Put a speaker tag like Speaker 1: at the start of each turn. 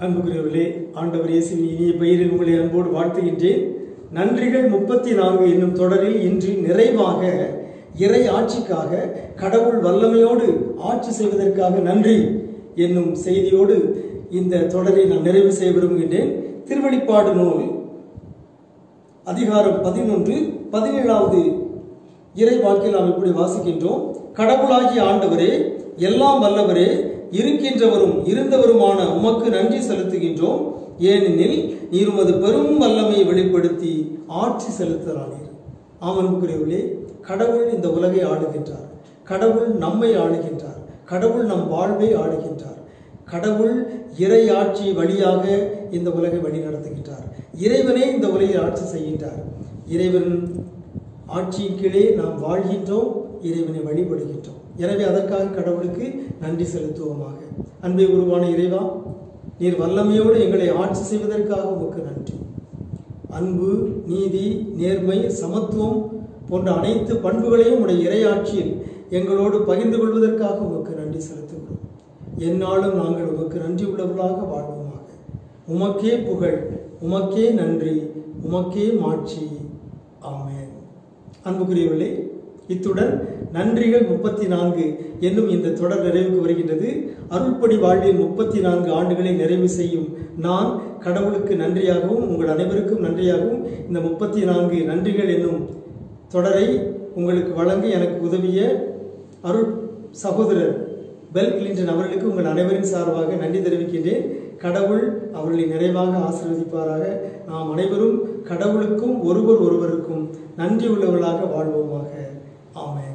Speaker 1: அன்புக்குரியவர்களே, ஆண்டவர் இயேசுவின் இனிய பெயரில் உங்களை அன்போடு வாழ்த்துகின்றேன். நன்றிகள் 34 என்னும் தொடரில் இன்று நிறைவாக இறை ஆட்சிக்காக, கடவுள் வல்லமையோடு ஆட்சி செய்வதற்காக நன்றி என்னும் செய்தியோடு இந்த தொடரை நான் நிறைவு செய்ய விரும்புகின்றேன். திருவெளிப்பாடு நூல் அதிகாரம் 11, 17வது இறை வாக்கில் நாம் இப்படி வாசிக்கின்றோம். கடவுளாகிய ஆண்டவரே, எல்லாம் வல்லவரே, இருக்கின்றவரும் இருந்தவருமான உமக்கு நன்றி செலுத்துகின்றோம். ஏனெனில் நீர் உமது பெரும் வல்லமையை வெளிப்படுத்தி ஆட்சி செலுத்துகிறானீர். அன்புக்குரியவர்களே, கடவுள் இந்த உலகை ஆளுகின்றார். கடவுள் நம்மை ஆளுகின்றார். கடவுள் நம் வாழ்வை ஆளுகின்றார். கடவுள் இறை ஆட்சி வழியாக இந்த உலகை வழி நடத்துகின்றார். இறைவனே இந்த உலகை ஆட்சி செய்கின்றார். இறைவன் ஆட்சியின் கீழே நாம் வாழ்கின்றோம், இறைவனை வழிபடுகின்றோம். எனவே அதற்காக கடவுளுக்கு நன்றி செலுத்துவோமாக. அன்பை உருவான இறைவா, நீர் வல்லமையோடு எங்களை ஆட்சி செய்வதற்காக உமக்கு நன்றி. அன்பு, நீதி, நேர்மை, சமத்துவம் போன்ற அனைத்து பண்புகளையும் உடைய இறை ஆட்சியில் எங்களோடு பகிர்ந்து கொள்வதற்காக உமக்கு நன்றி செலுத்துகிறோம். எந்நாளும் நாங்கள் உமக்கு நன்றி உள்ளவர்களாக வாழ்வோமாக. உமக்கே புகழ், உமக்கே நன்றி, உமக்கே மாட்சி. ஆமென். அன்புக்குரியவர்களே, இத்துடன் நன்றிகள் 34 என்னும் இந்த தொடர் நிறைவுக்கு வருகின்றது. அருள்படி வாழ்வில் 34 ஆண்டுகளை நிறைவு செய்யும் நான் கடவுளுக்கு நன்றியாகவும் உங்கள் அனைவருக்கும் நன்றியாகவும் இந்த 34 நன்றிகள் என்னும் தொடரை உங்களுக்கு வழங்க எனக்கு உதவிய அருள் சகோதரர் பெல் கிளின்டன் அவர்களுக்கு உங்கள் அனைவரின் சார்பாக நன்றி தெரிவிக்கின்றேன். கடவுள் அவர்களை நிறைவாக ஆசீர்வதிப்பாராக. நாம் அனைவரும் கடவுளுக்கும் ஒருவருக்கும் நன்றி உள்ளவர்களாக வாழ்வோமாக. ஆமென்.